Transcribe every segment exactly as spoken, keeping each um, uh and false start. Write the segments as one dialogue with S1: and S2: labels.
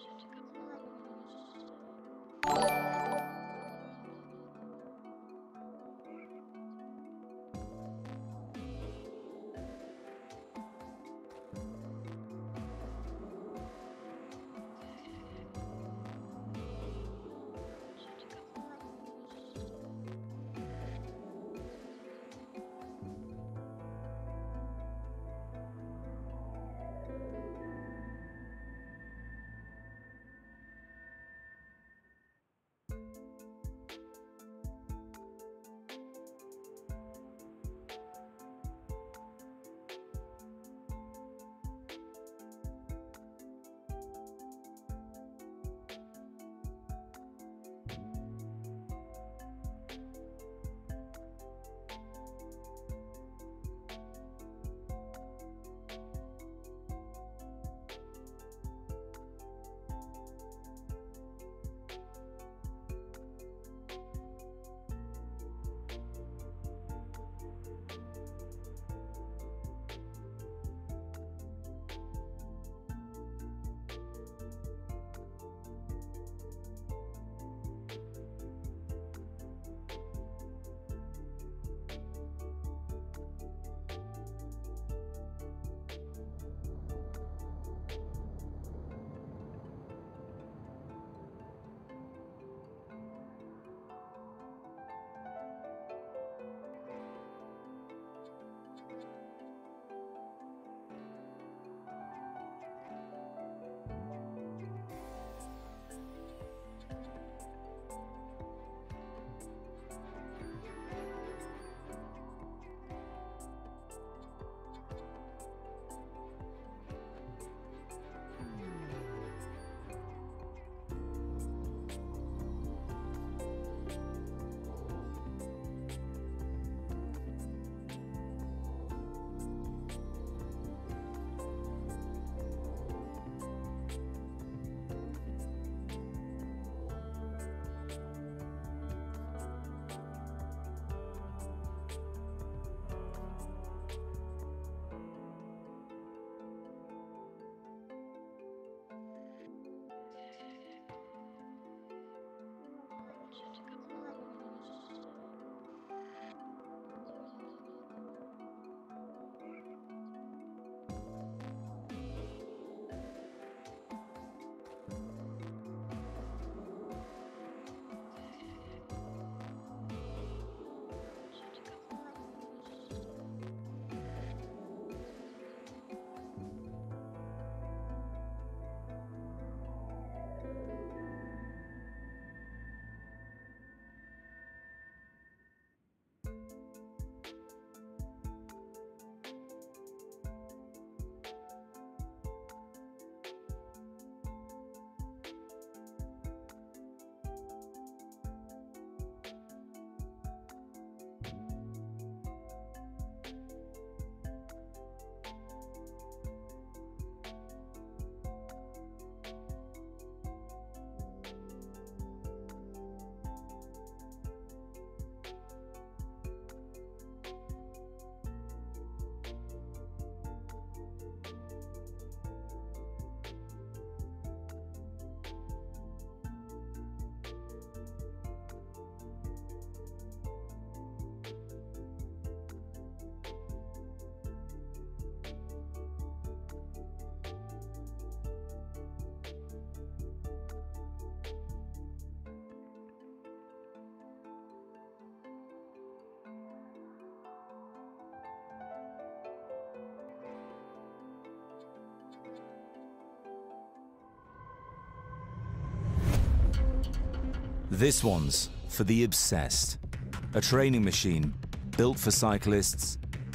S1: This one's for the obsessed. A training machine built for cyclists,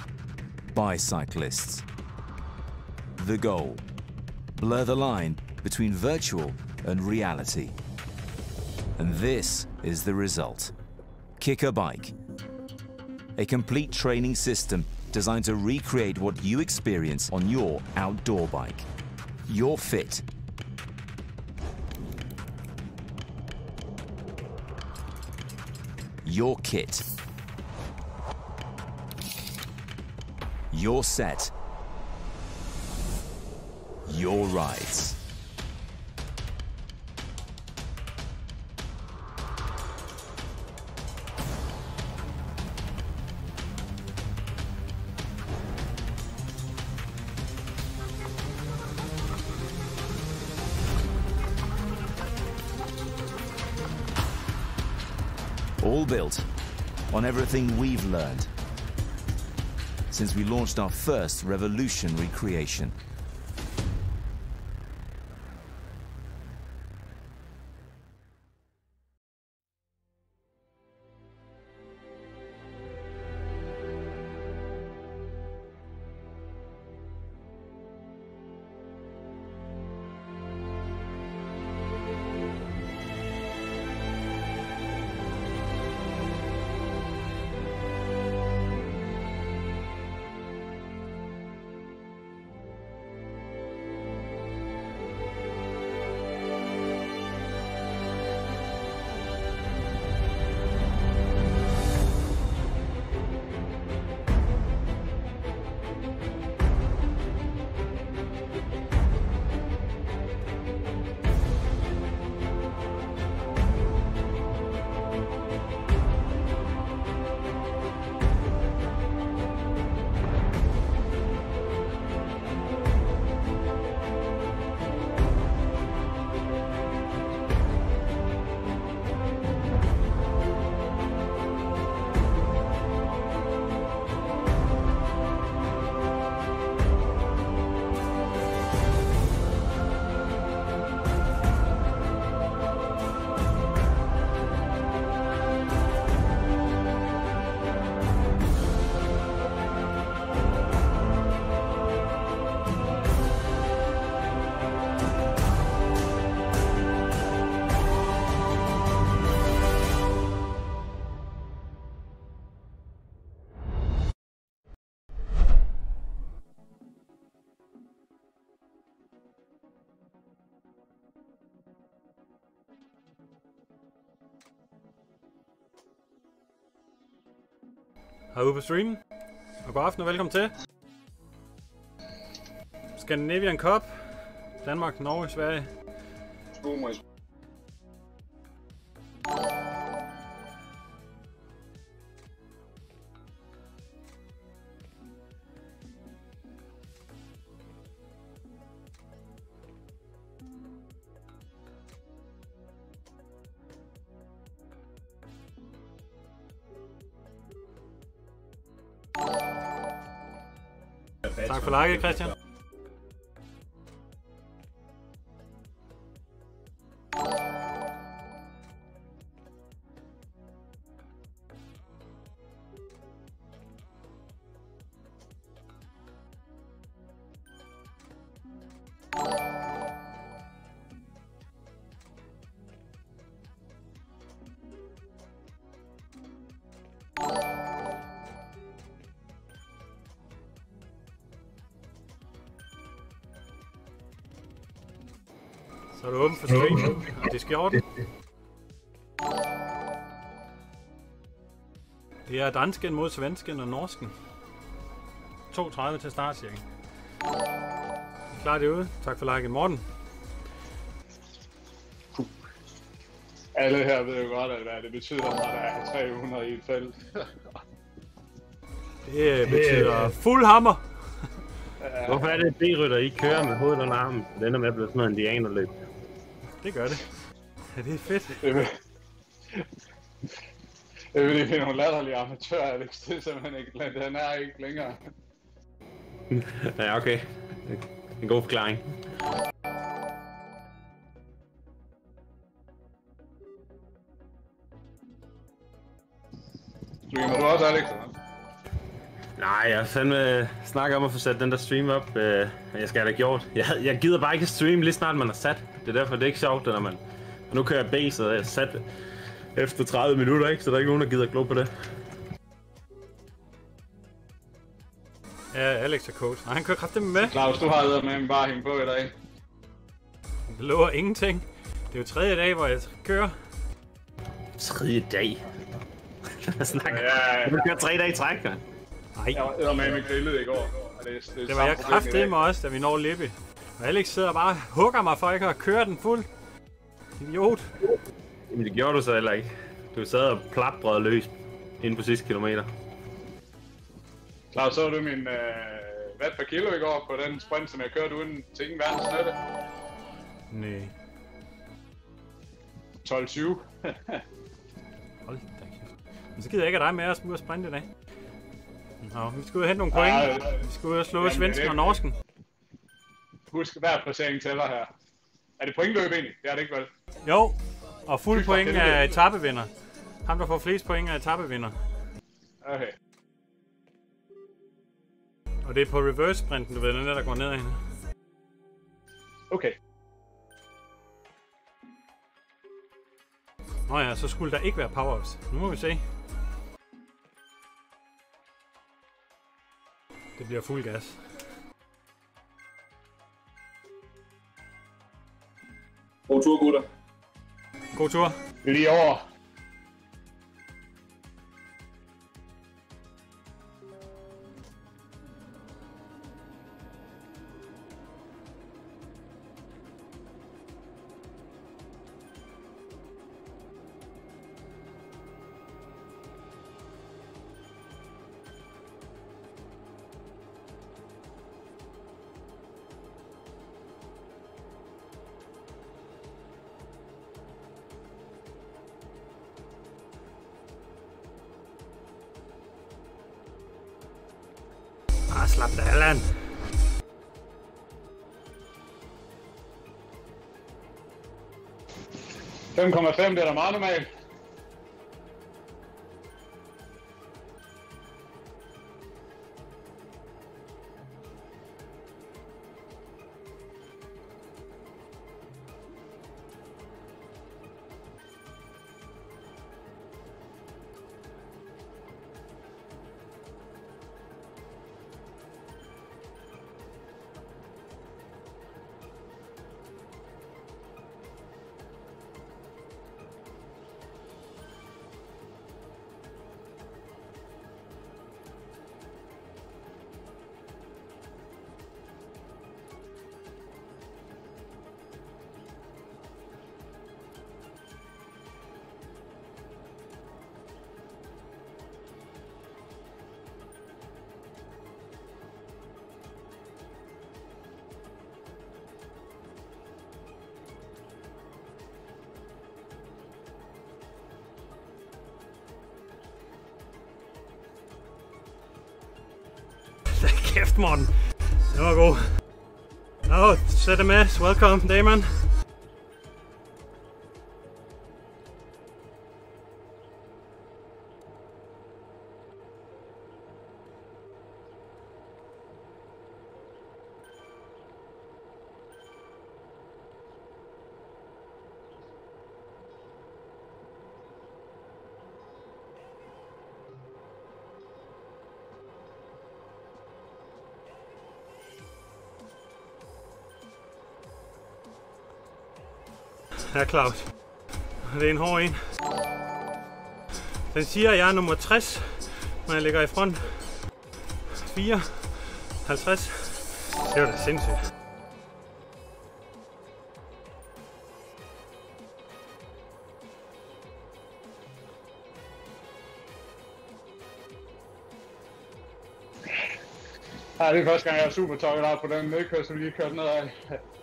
S1: by cyclists. The goal: blur the line between virtual and reality. And this is the result. Kicker Bike. A complete training system designed to recreate what you experience on your outdoor bike. You're fit. Your kit. Your set. Your rides. All built on everything we've learned since we launched our first revolutionary creation.
S2: Herude på streamen, og god aften og velkommen til Scandinavian Cup, Danmark, Norge, Sverige. Tak for like, Christian. Så er du åben for stream, og det skal i orden. Det er dansken mod svensken og norsken. to tredive til start, cirka. Klar det ude. Tak for liken, Morten.
S3: Alle her ved jo godt, hvad det betyder, når der er tre hundrede i et felt.
S2: Det betyder fuld hammer.
S4: Hvorfor er det, at B-rytter I kører med hovedet under armen? Den er med blevet sådan noget indianerløb.
S2: Det gør det. Ja, det er fedt.
S3: Det er, det er fordi, det er nogle latterlige amatører, Alex. Det er simpelthen ikke, den er ikke længere.
S4: Ja, okay. En god forklaring.
S3: Streamer du også, Alex?
S4: Nej, jeg fandme snakker om at få sat den der stream op. Øh, jeg skal have det gjort. Jeg, jeg gider bare ikke streame lige snart man er sat. Det er derfor, det er ikke sjovt, når man... Nu kører jeg B, så jeg er sat efter tredive minutter, ikke? Så der er ikke nogen, der gider glo på det.
S2: Ja, Alex er coach. Nej, han kører kraftigt med.
S3: Claus, du har med en bare hænge på i dag.
S2: Det lover ingenting. Det er jo tredje dag, hvor jeg kører.
S4: Tredje dag? Hvad snakker
S3: ja, ja.
S4: Du kører tre dage i træk, man.
S2: Nej.
S3: Jeg var med med grillet i går. Og det, det,
S2: det var jeg kraftedeme med også, da vi når Lippi. Og Alex sidder bare og hugger mig for ikke at køre den fuld. Idiot.
S4: Jamen det gjorde du så heller ikke. Du sad og plapbrød løs inde på sidste kilometer.
S3: Claus, så du min øh, watt per kilo i går på den sprint, som jeg kørte uden til ingen verdens nytte?
S2: Nej.
S3: tolv tyve.
S2: Hold da Men så gider jeg ikke have dig med os ud og sprinte i dag. Nå, vi skal ud og hente nogle point. Vi skal ud og slå svensken og norsken.
S3: Husk, hver placering tæller her. Er det pointløb egentlig? Det er det ikke vel?
S2: Jo, og fuld point er etapevinder. Ham, der får flest point er etapevinder.
S3: Okay.
S2: Og det er på reverse sprinten, du ved, den der, der går nedad hende.
S3: Okay.
S2: Nå ja, så skulle der ikke være power-ups. Nu må vi se. Det bliver fuld gas.
S5: God tur, gutter.
S2: God tur.
S3: Lige over.
S2: Ah, slap dig, Allan.
S3: fem komma fem, det er da meget normalt.
S2: Kæft, Morten. Det var god. Oh, sæt det med. Welcome, Damon. Ja, Claus. Det er en hård en. Den siger, at jeg er nummer tres, når jeg ligger i front. fire, halvtreds. Det var da sindssygt.
S3: Ja, det er første gang, jeg er super tokket op på den nedkørsel, vi lige kørte ned af.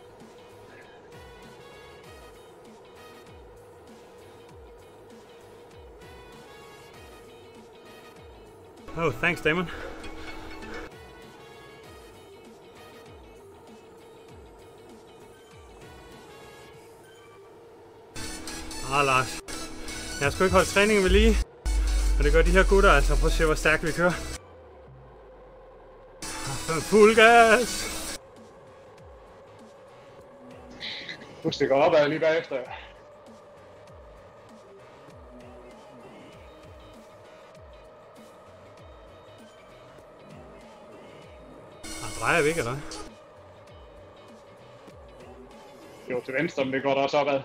S2: Oh, thanks, Damon. Ah, Lars. Jeg skal ikke holde træningen ved lige. Og det gør de her gutter, altså. Prøv at se, hvor stærkt vi kører. Fuld gas!
S3: Du stikker opad lige bagefter.
S2: Drejer vi ikke, eller?
S3: Jo, til venstre, men det går da også opad.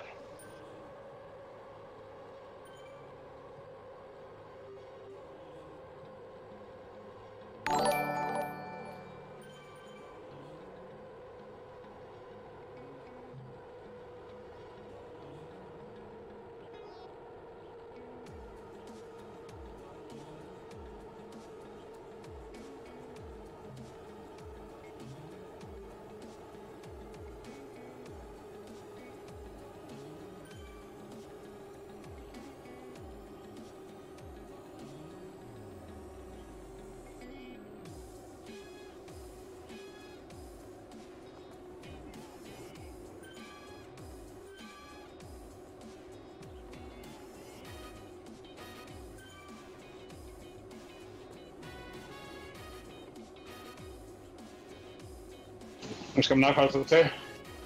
S3: Nu skal man nok holde sig til.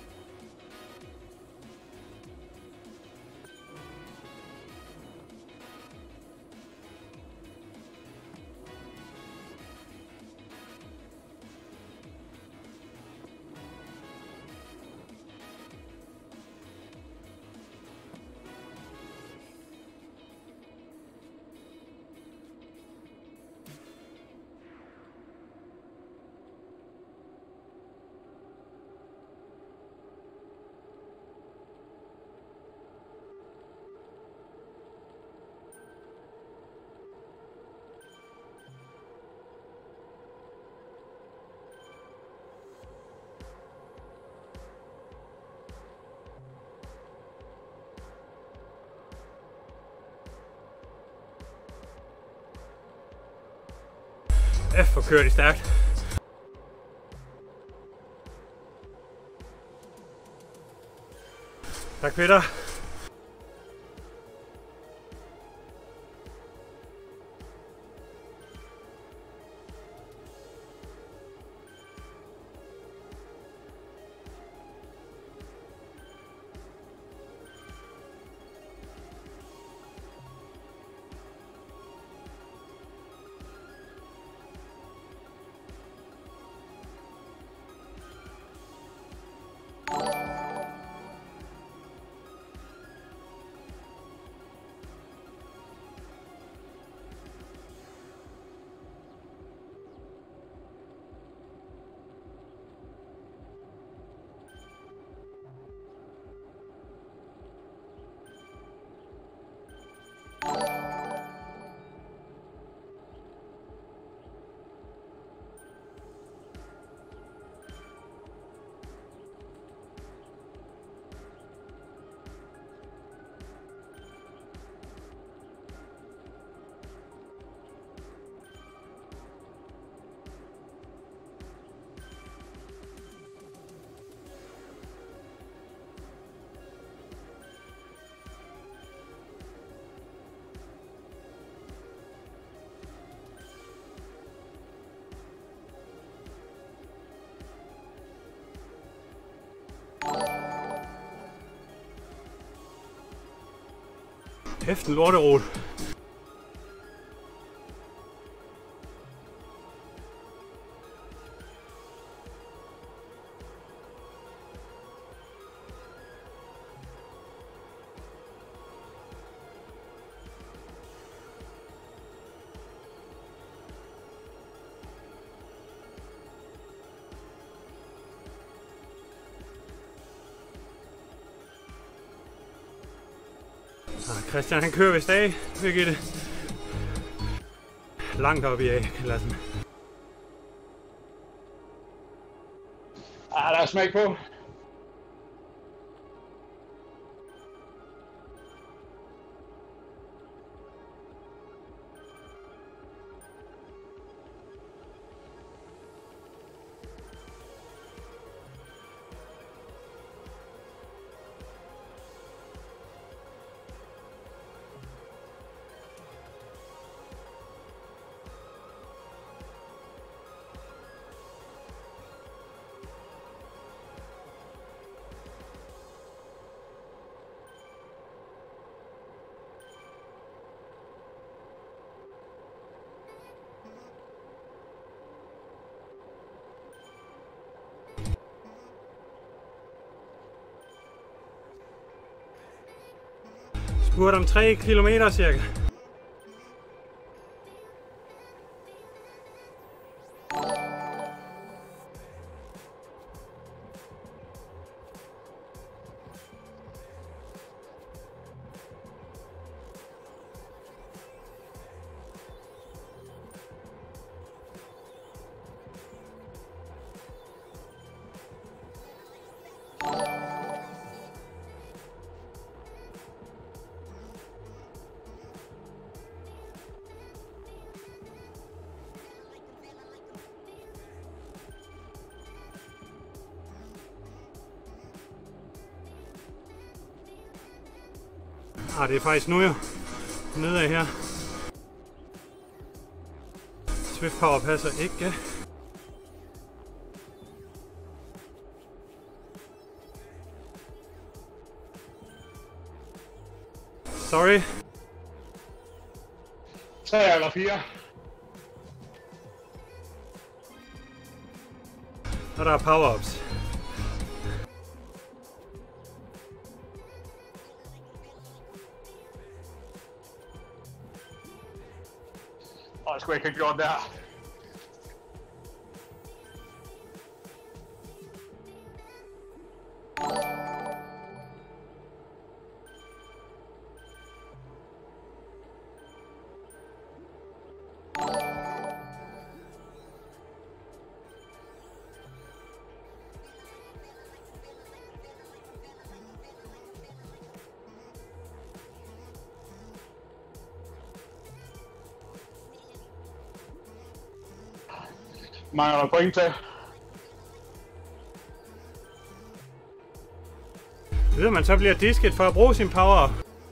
S2: F, hvor kører de stærkt. Tak, Peter. Kæft en lorterol. Christian han kører vist af, Birgitte. Langt op i A-klassen.
S3: Ah, der er smæk på.
S2: Spurgt om tre kilometer cirka. Ah, det er faktisk nu jo. Nedad her. Swift Power passer ikke. Sorry.
S3: tre eller fire.
S2: Og der er power-ups.
S3: Åh, jeg skulle ikke have gjort det her. Mangler der point til?
S2: Ved at man så bliver disket for at bruge sin power.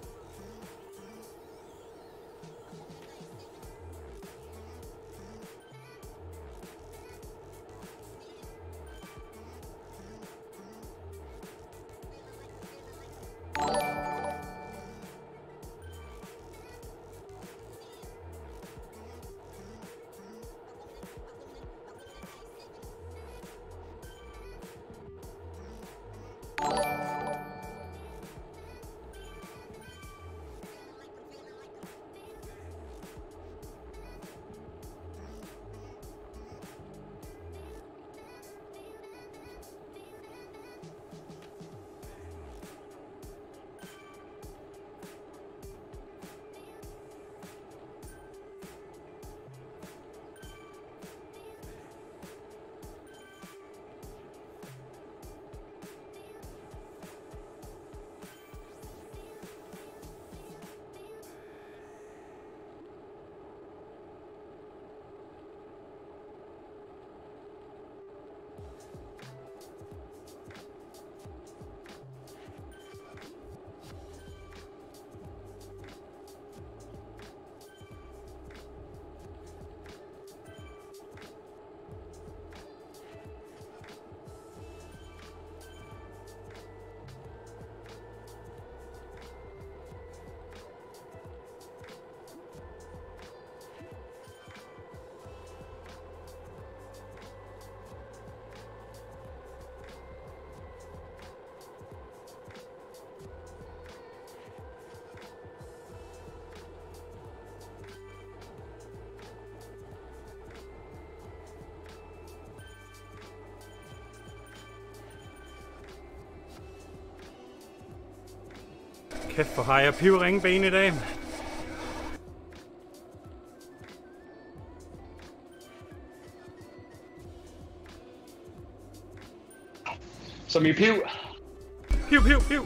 S2: Kæft, hvor har jeg pivringben i dag.
S3: Som i piv.
S2: Piv, piv, piv.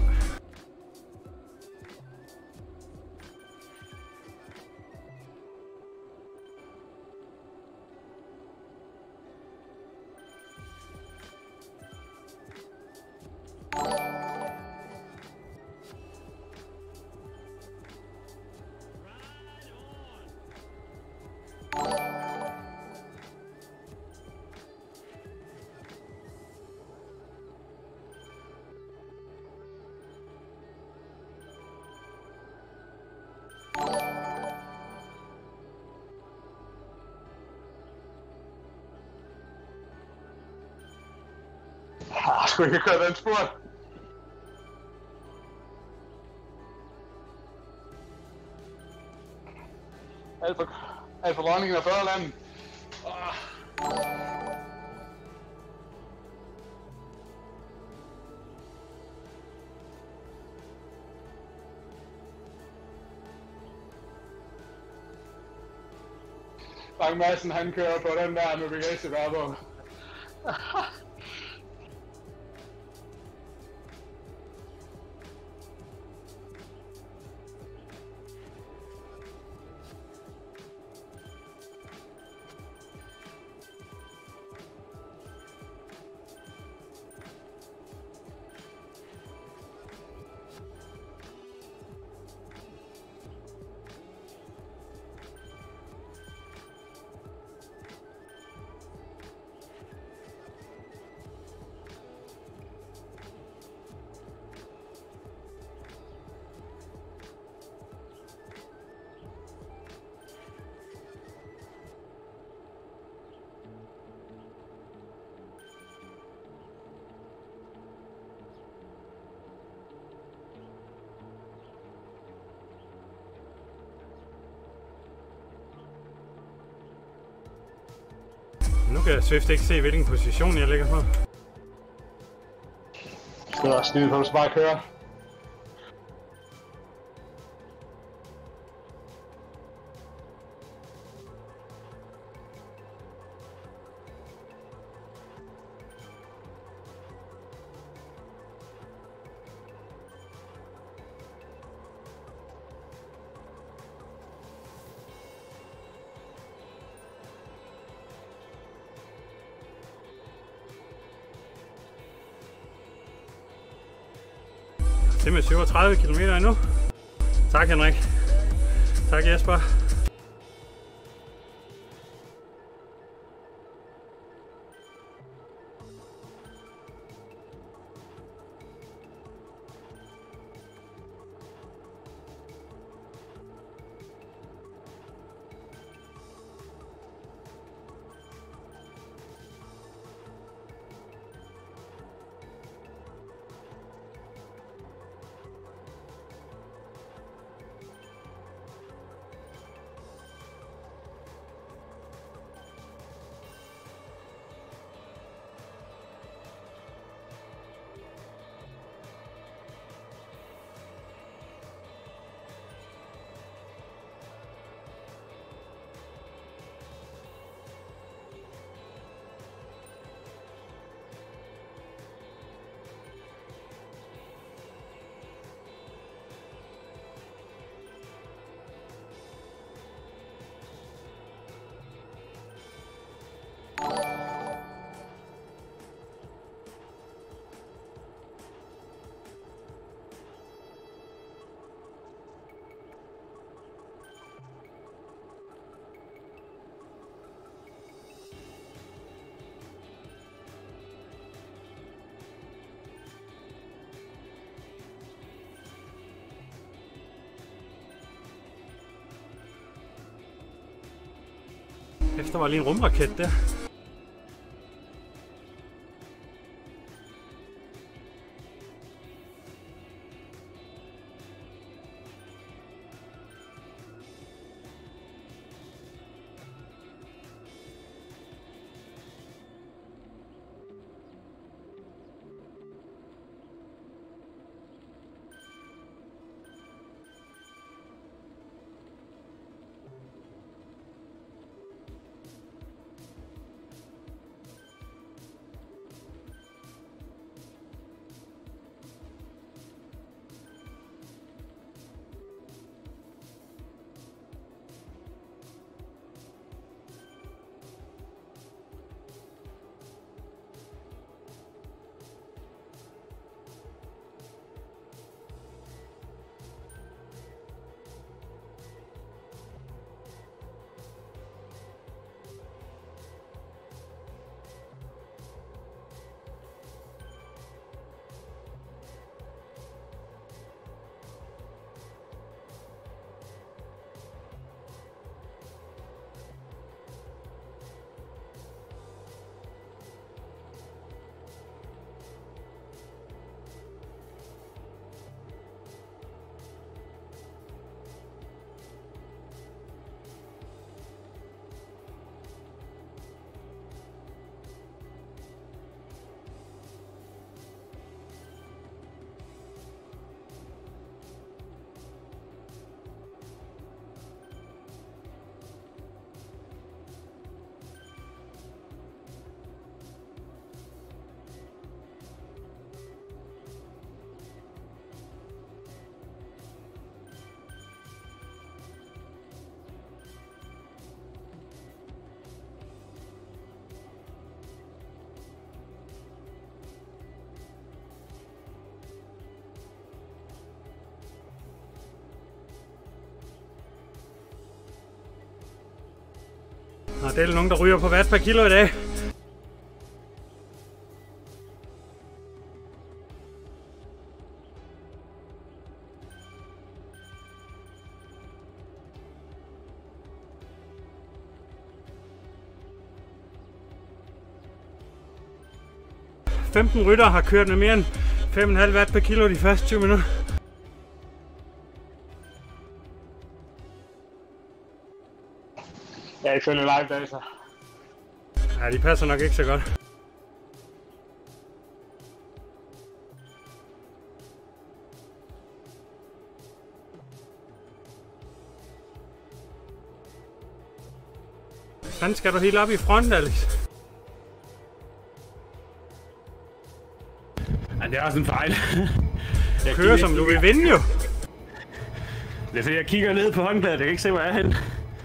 S3: Ah, skulle ikke have kørt den spurt. Alt for, alt for dronningen af Føderlandet. Ah. Frank Madsen, han kører på den der med bagagebær på.
S2: Nu kan Swift ikke se, hvilken position jeg ligger på.
S3: Skal du også skide på, du skal bare køre.
S2: Det er med syvogtredive kilometer endnu. Tak Henrik. Tak Jesper. Efter var lige en rumraket der. Nå, det er nogen, der ryger på watt per kilo i dag. femten rytter har kørt med mere end fem komma fem watt per kilo de første tyve minutter.
S3: Ja, ifølge live data.
S2: Ja, de passer nok ikke så godt. Hvordan skal du helt op i front, Alex?
S4: Ja, det er også en fejl.
S2: Jeg kører som du vil vinde jo.
S4: Det er fordi, jeg kigger ned på håndklædet. Jeg kan ikke se, hvor jeg er henne.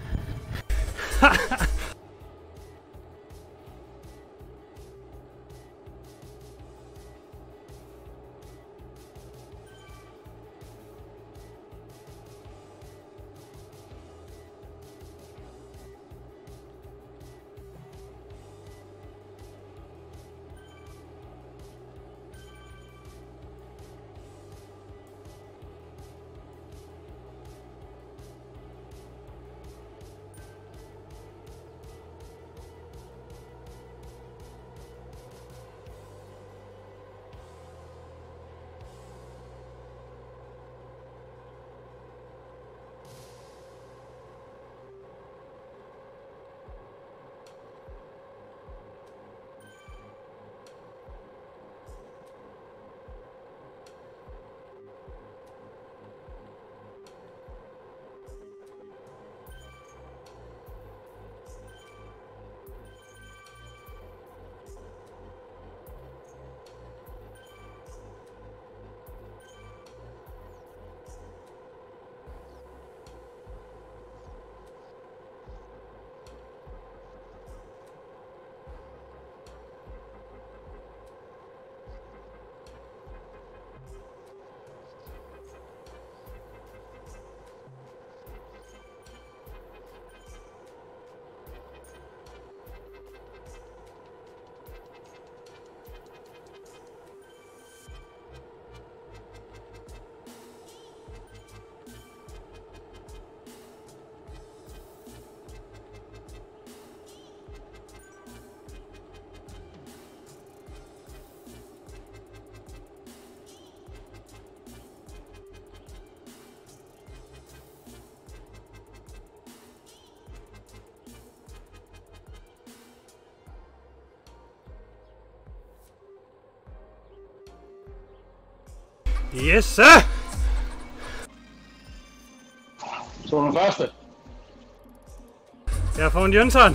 S2: Yes, sir!
S3: Så den første.
S2: Jeg har fået en Jønsson.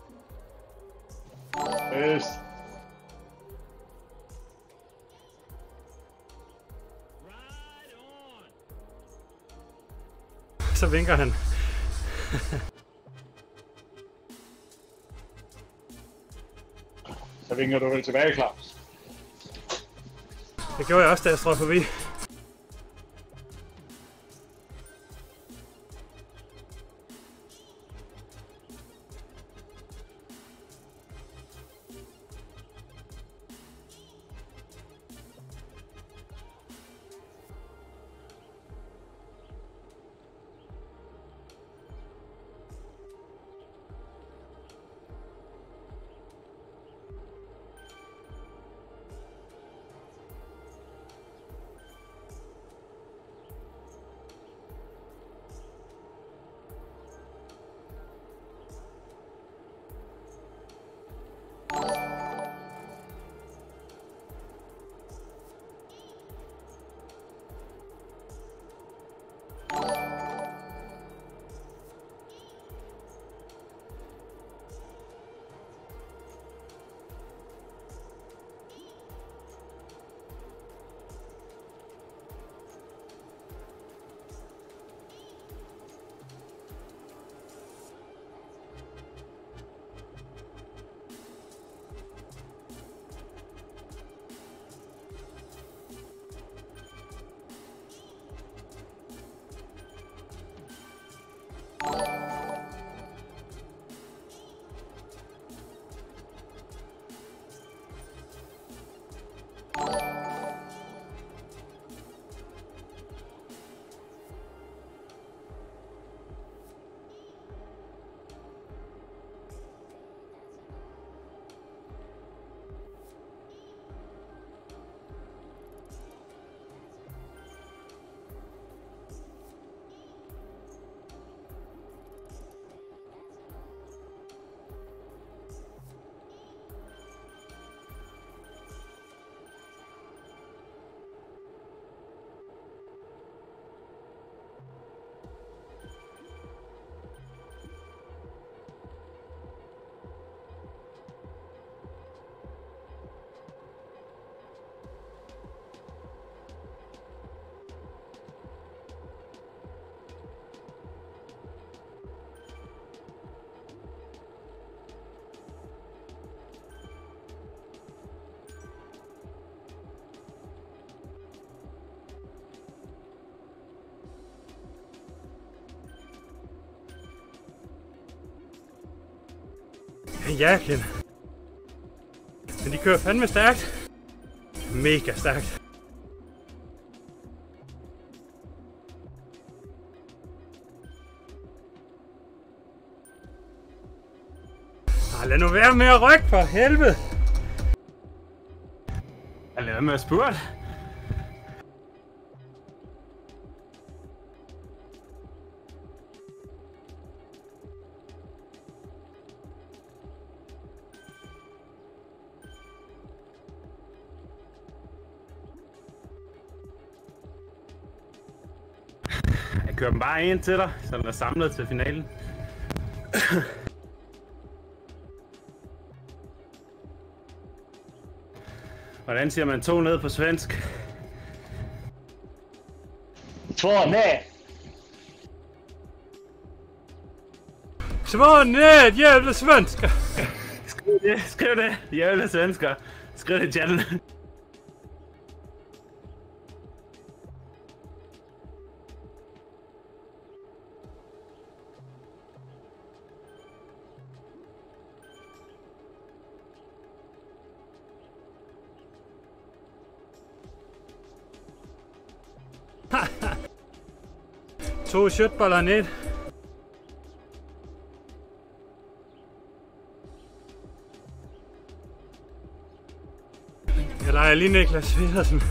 S3: Yes.
S2: Så vinker han.
S3: Så vinker du vel tilbage, Claus?
S2: Det gjorde jeg også, da jeg strøg forbi. Ja, Ken. Men de kører fandme stærkt. Mega stærkt. Ah, lad nu være med at rykke, for helvede.
S4: Jeg lader med at spurte. Jeg kører dem bare ind til dig, så den er samlet til finalen. Hvordan siger man to ned på svensk?
S3: Två ned!
S2: Två ned, jävla svenska!
S4: Skriv det, skriv det, jævla svensker. Skriv det i chatten.
S2: To shotboller ned. Jeg leger lige Niklas Pedersen.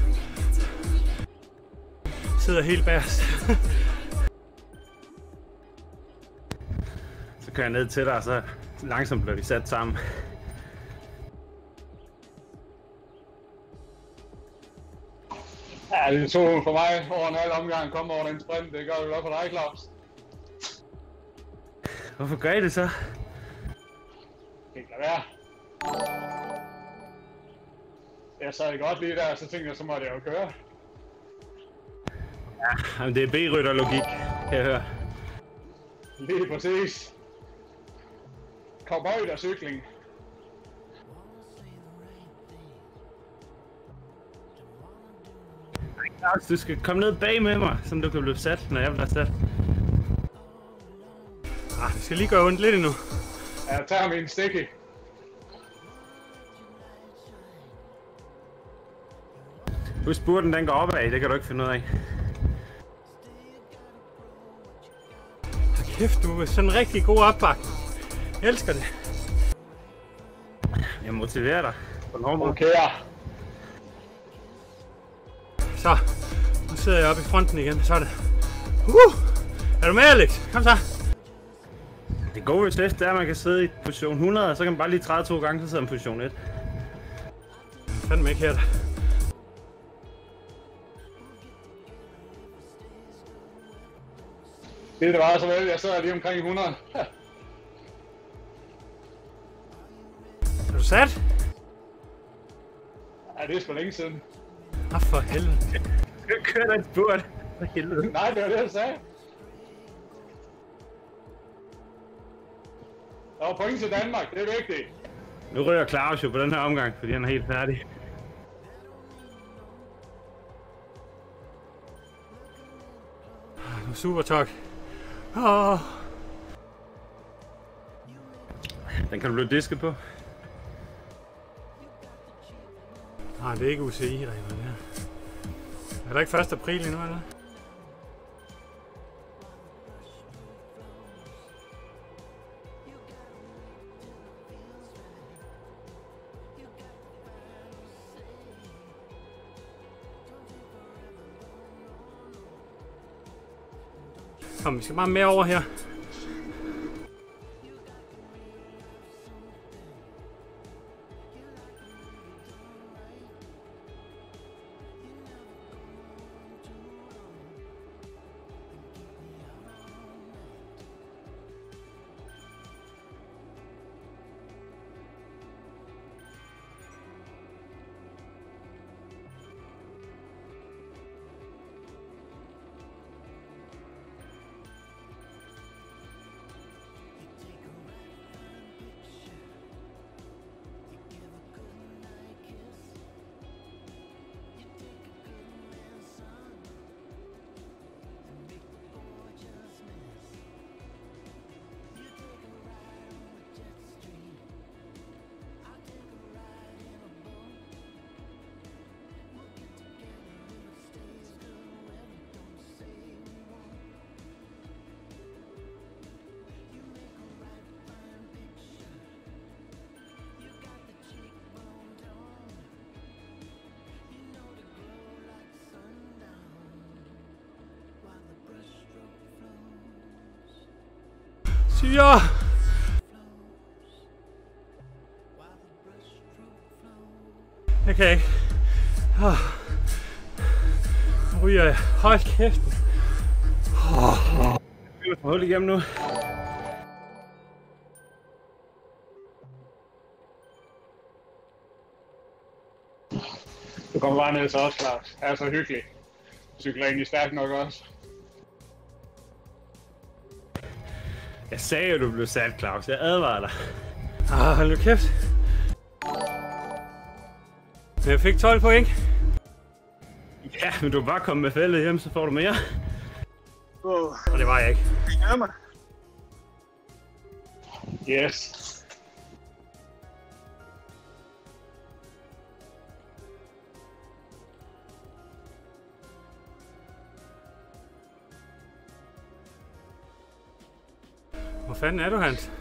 S2: Sidder helt bagerst.
S4: Så kører jeg ned til dig, og så langsomt bliver vi sat sammen.
S3: Ja, det tog for mig over en halv omgang komme over den sprint. Det gør det godt for dig, Claus.
S4: Hvorfor gør I det så?
S3: Det kan ikke lade være. Jeg sad godt lige der, så tænkte jeg, så måtte jeg jo køre.
S4: Ja, det er B-rytterlogik, kan jeg høre.
S3: Lige præcis. Cowboy og cykling.
S4: Claus, du skal komme ned bag med mig, så du kan blive sat, når jeg bliver sat.
S2: Ah, det skal lige gøre ondt lidt endnu.
S3: Jeg tager min sticky.
S4: Husk, spurten den går opad, det kan du ikke finde ud af.
S2: Kæft, du er sådan en rigtig god opbakning. Jeg elsker det.
S4: Jeg motiverer dig på en hård måde.
S3: Okay.
S2: Så, nu sidder jeg oppe i fronten igen. Så er det. Uh! Er du med, Alex? Kom så.
S4: Det gode ved test, det er, at man kan sidde i position hundrede, og så kan man bare lige træde to gange, så sidder man i position et.
S2: Fandme ikke her.
S3: Det var så vel, jeg sidder lige omkring hundrede.
S2: Er du sat?
S3: Ja, det er sgu længe siden.
S2: Ah, for helvede.
S4: Jeg kører den spurt. For helvede.
S3: Nej, det var det, jeg sagde. Der var point til Danmark, det er vigtigt.
S4: Nu rører Claus jo på den her omgang, fordi han er helt færdig.
S2: Nu super tak. Oh.
S4: Den kan du blive disket på.
S2: Nej, det er ikke U C I-regler, det her. Er der ikke første april endnu, eller? Kom, vi skal bare med over her. Syre! Jeg kan ikke. Oh. Nu ryger jeg. Hold kæft.
S4: Oh. Jeg får hul igennem nu.
S3: Du kommer bare ned til os, Claus. Det er så hyggeligt. Du cykler egentlig stærkt nok også.
S4: Jeg sagde jo, du blev sat, Claus. Jeg advarer dig.
S2: Ah, hold nu kæft. Men jeg fik tolv point.
S4: Ja, men du er bare kommet med fældet hjem, så får du mere.
S2: Oh. Og det var jeg ikke.
S3: Yes.
S2: Hvor fanden er du, Hans?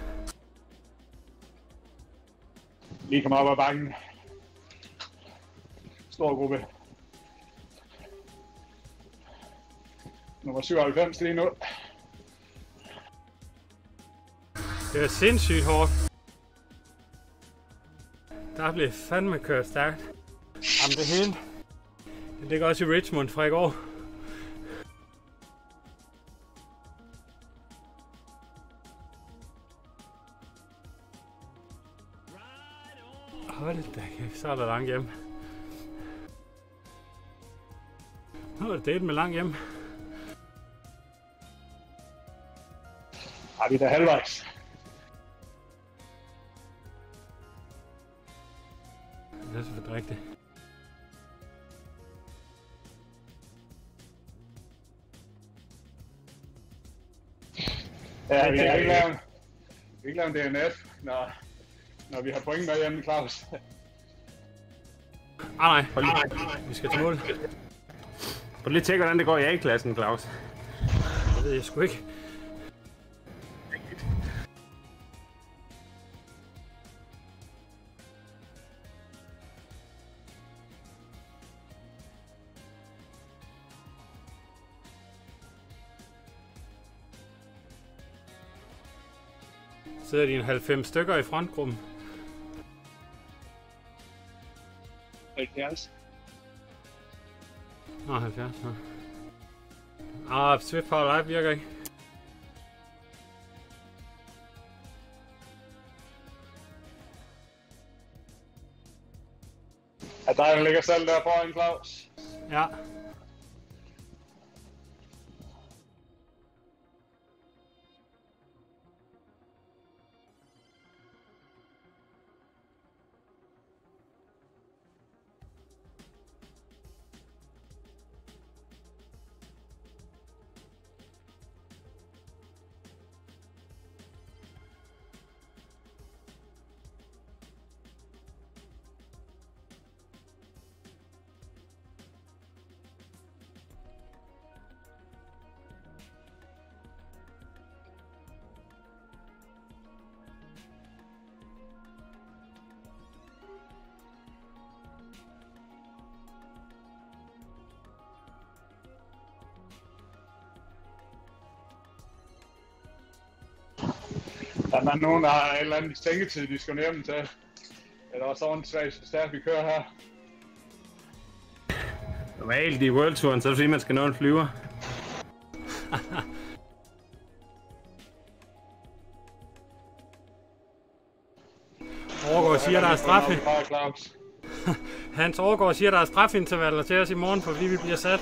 S3: Lige kom op ad bakken. Stor gruppe. Nummer syvoghalvfems lige nu.
S2: Det er sindssygt hårdt. Der blev fandme kørt stærkt. Jamen det hele. Det ligger også i Richmond fra i går. Hold da kæft, så er der langt hjem. Nu er det date med langt hjem.
S3: Har vi da halvvejs.
S2: Det er selvfølgelig rigtigt.
S3: Ja, vi kan ikke lave, vi kan ikke lave en D N F, når, når vi har point med hjemme, Claus.
S2: Ah, nej, nej, nej, vi skal til mål.
S4: Prøv lige at tjekke, hvordan det går i A-klassen, Claus.
S2: Det ved jeg sgu ikke. Sidder de en halvfems stykker i frontgruppen?
S3: halvfjerds.
S2: Nå, halvfjerds, ja. Ah, Swift Power Live virker ikke.
S3: Ja, der ligger selv der foran, Claus.
S2: Ja.
S3: Der er nogen, der har en eller anden tænketid, de skal hjem til. Det er også ordentligt så stærkt, vi kører her.
S4: Normalt i World Touren, så er det fordi, man skal nå en flyver.
S2: Overgaard siger, der er straffe. Hans Overgaard siger, der er strafintervaller til os i morgen, fordi vi bliver sat.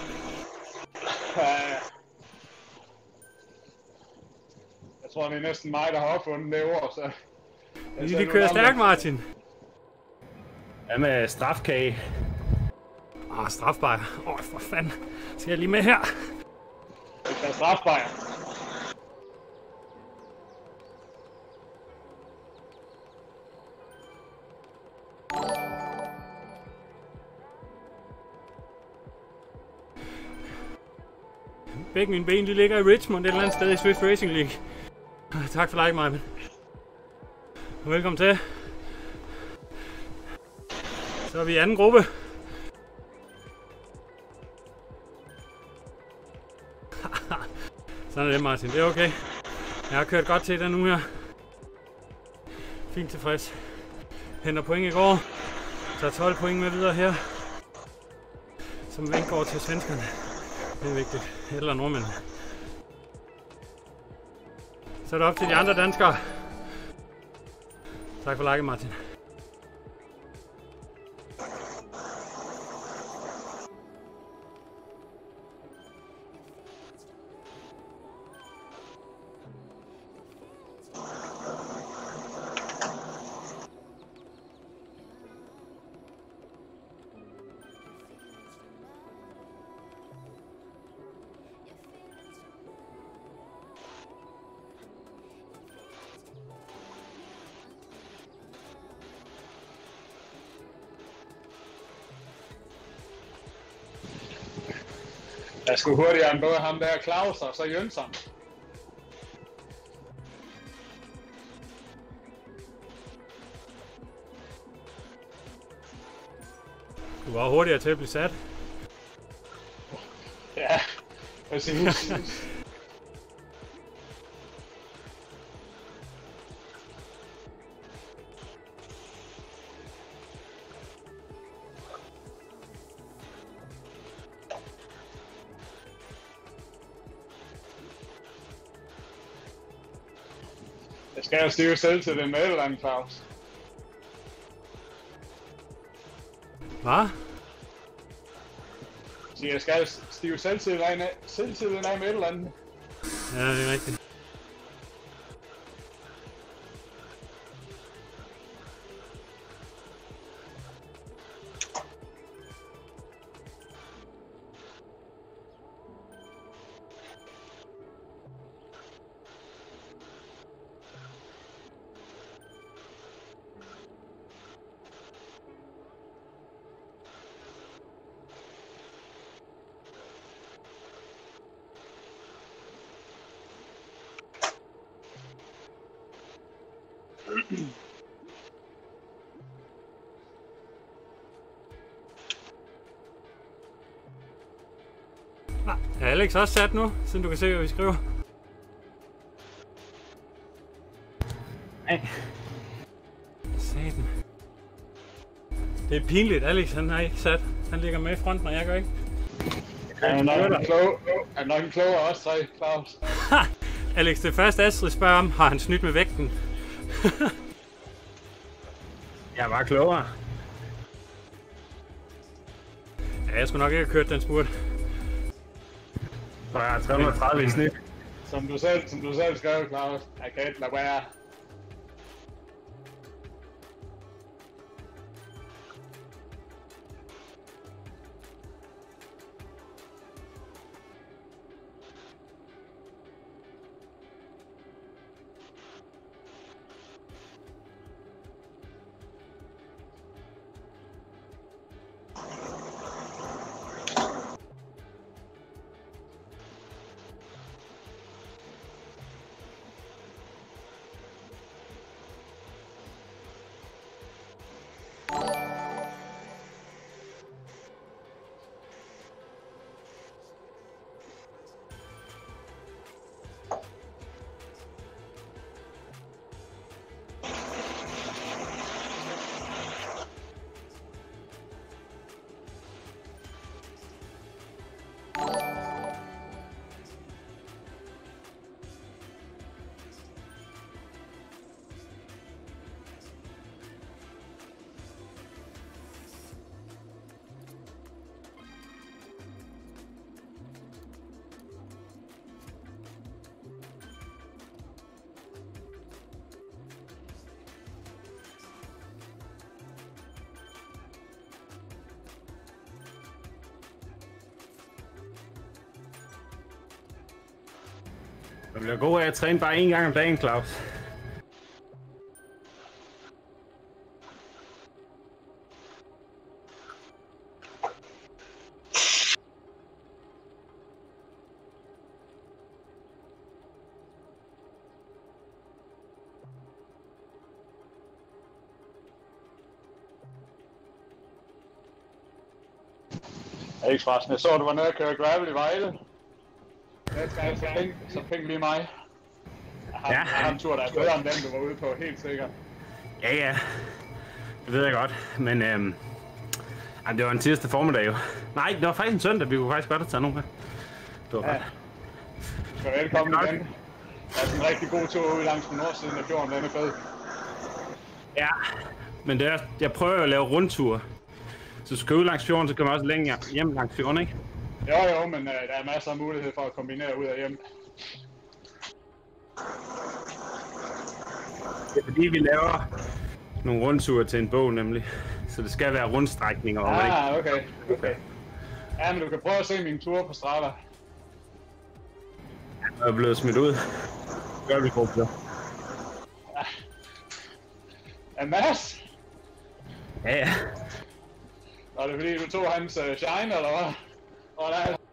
S3: Jeg tror, det er næsten mig, der har opfundet det ord, så...
S2: Vi vil køre stærkt, Martin.
S4: Hvad med strafkage?
S2: Åh, oh, strafbajer. Åh, oh, for fanden. Skal jeg lige med her?
S3: Det er strafbajer.
S2: Begge mine ben, de ligger i Richmond, et eller andet sted i Swift Racing League. Tak for like, Marvin. Velkommen til. Så er vi i anden gruppe. Sådan er det, Martin. Det er okay. Jeg har kørt godt til den nu her. Fint tilfreds. Henter point i går. Tager tolv point med videre her. Som vink går til svenskerne. Det er vigtigt. Eller nordmænd. Så er det op til de andre danskere. Tak for like, Martin.
S3: Jeg skulle hurtigere end både ham der Claus og så Jønsson.
S2: Du var hurtigere til at blive sat.
S3: Ja, præcis. Jeg skal jo stive selv til det med et eller andet, Claus.
S2: Hvad?
S3: Så jeg skal stive selvtilliden af, selvtilliden af med et eller andet.
S2: Ja, det er rigtigt. Er Alex også sat nu, siden du kan se, hvad vi skriver?
S4: Nej.
S2: Satan. Det er pinligt, Alex han er ikke sat. Han ligger med i fronten, og jeg gør ikke.
S3: Han er nok en klog, han er nok en klog af os tre, Claus.
S2: Alex, det første Astrid spørger om, har han snydt med vægten?
S4: Jeg var klogere.
S2: Ja, jeg skulle nok ikke have kørt den spurt.
S4: Så jeg har tre hundrede og tredive i snit.
S3: Som du selv, som du selv skrev, Claus. Jeg kan ikke lade være.
S4: Du bliver god af at træne bare én gang om dagen, Claus.
S3: Ikke forresten, jeg så, du var nede og køre gravel i Vejle. Så ping, så ping lige mig. Har,
S4: Ja.
S3: har en tur, der er bedre end den, du var ude på, helt sikkert.
S4: Ja, ja. Det ved jeg godt, men øhm, jamen, det var en tirsdag formiddag jo. Nej, det var faktisk en søndag, vi kunne faktisk godt have taget nogen her. Det var
S3: Ja.
S4: godt.
S3: Så velkommen igen. Det er en rigtig god tur ude langs den nordsiden af fjorden, den er fed.
S4: Ja, men det er, jeg prøver jo at lave rundtur. Så du skal ud langs fjorden, så kan man også længere hjem langs fjorden, ikke?
S3: Jo jo, men uh, der er masser af mulighed for at kombinere ud af hjem.
S4: Det er fordi, vi laver nogle rundture til en bog, nemlig. Så det skal være rundstrækninger over, ikke?
S3: Ah, okay, okay. Ja, men du kan prøve at se mine ture på Strava.
S4: Jeg er blevet smidt ud. Gør vi godt, så.
S3: Ja, Mads?
S4: Ja, ja.
S3: Var det fordi, du tog hans uh, shine, eller hvad? Og der er...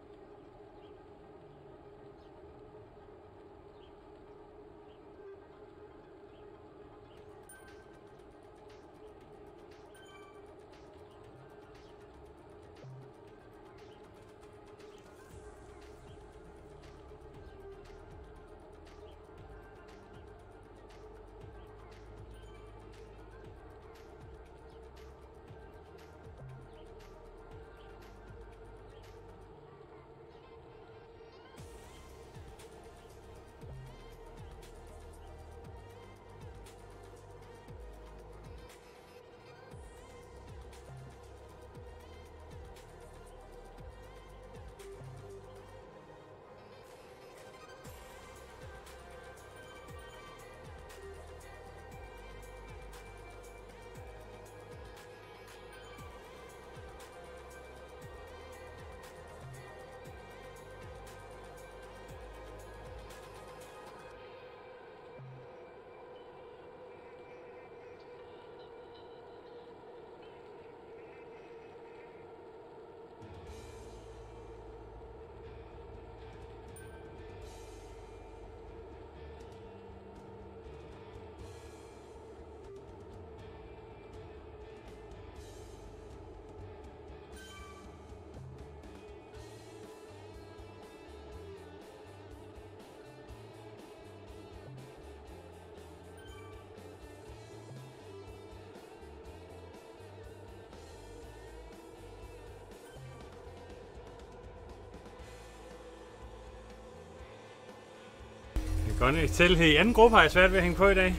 S2: Godt ikke til. I anden gruppe har jeg svært ved at hænge på i dag.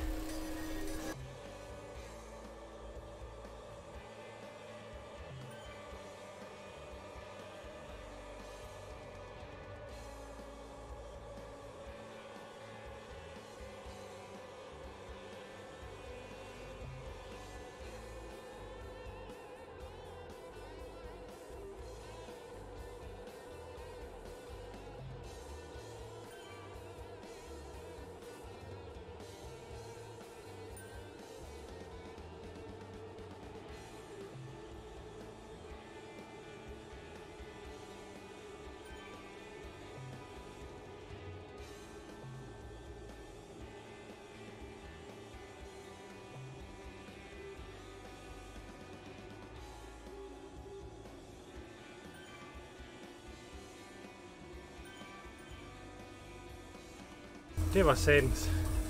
S2: Det var satans.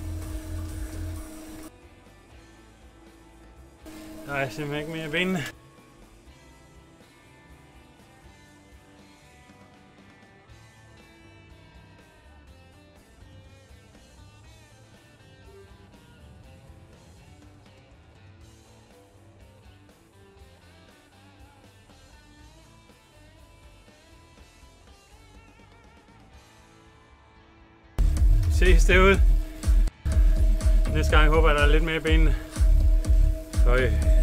S2: Der er simpelthen ikke mere benene. Ses derude. Næste gang håber jeg, der er lidt mere benene. Øj.